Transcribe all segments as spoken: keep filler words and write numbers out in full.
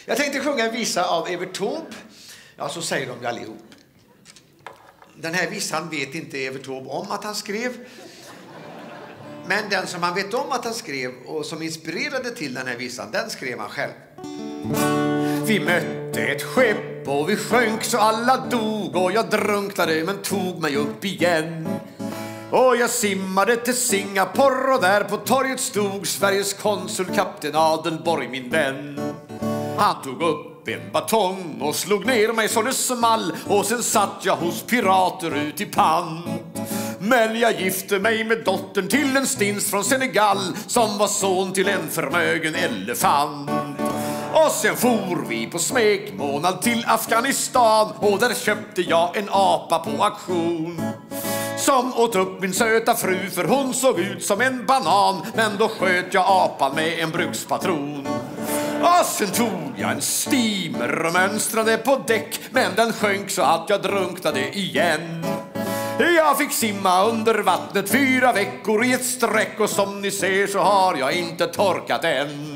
Jag tänkte sjunga en visa av Evert Taube. Ja, så säger de allihop. Den här visan vet inte Evert Taube om att han skrev. Men den som han vet om att han skrev och som inspirerade till den här visan, den skrev han själv. Vi mötte ett skepp och vi sjönk så alla dog, och jag drunknade men tog mig upp igen. Och jag simmade till Singapore och där på torget stod Sveriges konsul kapten Adelborg, min vän. Han tog upp en batong och slog ner mig så det small, och sen satt jag hos pirater ut i pant. Men jag gifte mig med dottern till en stins från Senegal som var son till en förmögen elefant. Och sen for vi på smekmånad till Afghanistan, och där köpte jag en apa på auktion som åt upp min söta fru, för hon såg ut som en banan. Men då sköt jag apan med en brukspatron. Och sen tog jag en steamer och mönstrade på däck, men den sjönk så att jag drunknade igen. Jag fick simma under vattnet fyra veckor i ett sträck, och som ni ser så har jag inte torkat än.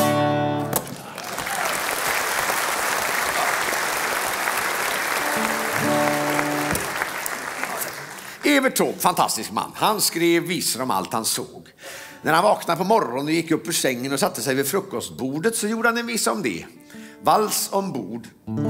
Evert Taube, fantastisk man. Han skrev visor om allt han såg. När han vaknade på morgonen och gick upp ur sängen och satte sig vid frukostbordet, så gjorde han en visa om det. Vals ombord.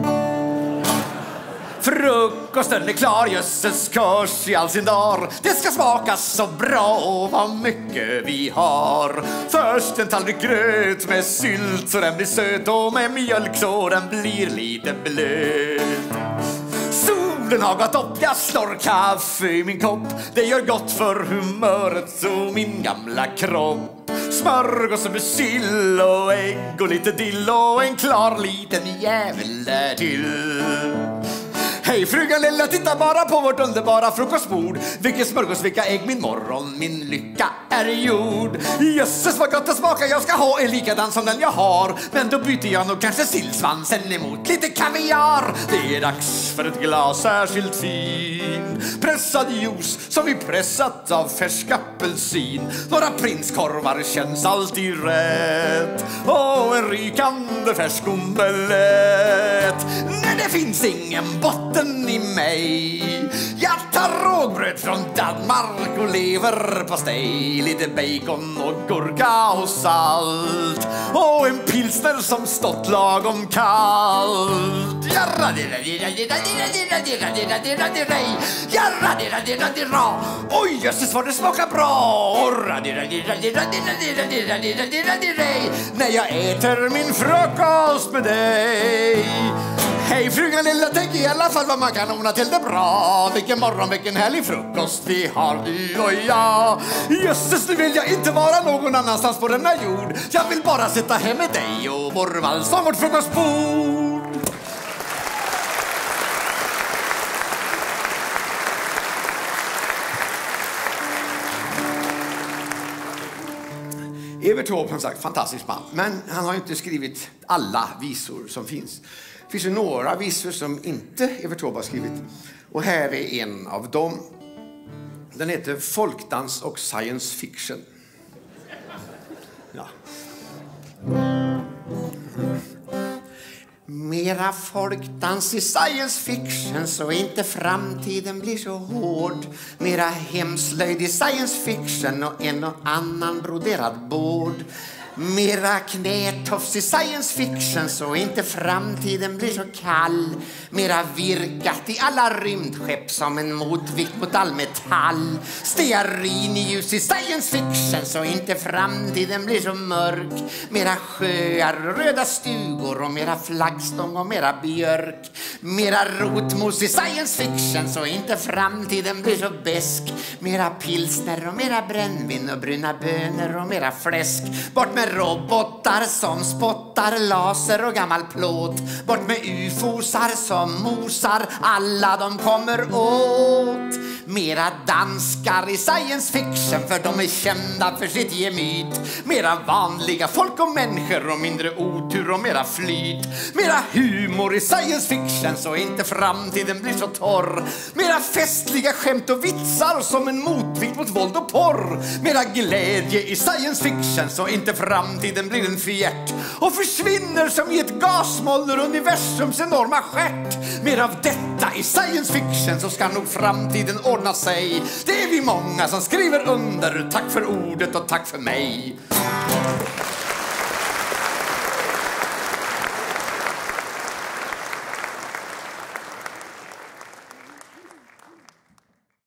Frukosten är klar, jösses kurs i all sin dar. Det ska smaka så bra och vad mycket vi har. Först en tallrik gröt med sylt så den blir söt, och med mjölk så den blir lite blöt. Solen har gått upp, jag slår kaffe i min kopp. Det gör gott för humöret och min gamla kropp. Smörgås med sill och ägg och lite dill och en klar liten jävel där till. Hej frugan lilla, titta bara på vårt underbara frukostbord. Vilken smörgås, vilka ägg, min morgon, min lycka är gjord. Jösses vad gott att smaka, jag ska ha en likadan som den jag har. Men då byter jag nog kanske sillsvansen emot lite kaviar. Det är dags för ett glas särskilt fin pressad juice som vi pressat av färsk apelsin. Några prinskorvar känns alltid rätt, och en rykande färsk omelett. Nej, det finns ingen botten i mig. Jag tar rågbröd från Danmark och leverpastej, lite bacon och gurka och salt, och en pilsner som stått lagom kallt. Oj, jösses vad det smakar bra. När jag äter min frukost med dig. Hej frugan lilla, tänk i alla fall vad man kan ordna till det bra. Vilken morgon, vilken härlig frukost vi har, du och jag. Jösses, nu vill jag inte vara någon annanstans på denna jord. Jag vill bara sitta här med dig och vår vals om vårt frukostbord. Evert Taube, han sagt, fantastisk man. Men han har inte skrivit alla visor som finns. Det finns ju några visor som inte Evert Taube har skrivit. Och här är en av dem. Den heter Folkdans och science fiction. Ja. Mera folkdans i science fiction så inte framtiden blir så hård. Mera hemslöjd i science fiction och en och annan broderad bord. Mera knätofs i science fiction så inte framtiden blir så kall. Mera virkat i alla rymdskepp som en motvikt mot all metall. Stearinljus i science fiction så inte framtiden blir så mörk. Mera sjöar och röda stugor och mera flaggstång och mera björk. Mera rotmos i science fiction så inte framtiden blir så besk. Mera pilsner och mera brännvin och bruna bönor och mera fläsk. Bort med robotar som spottar laser och gammal plåt. Bort med ufosar som mosar, alla de kommer åt. Mera danskar i science fiction för de är kända för sitt gemyt. Mera vanliga folk och människor och mindre otur och mera flyt. Mera humor i science fiction så inte framtiden blir så torr. Mera festliga skämt och vitsar som en motvikt mot våld och porr. Mera glädje i science fiction så inte framtiden blir en fjärt och försvinner som i ett gasmoll ur universums enorma stjärt. Mer av detta i science fiction så ska nog framtiden ordna sig. Det är vi många som skriver under. Tack för ordet och tack för mig.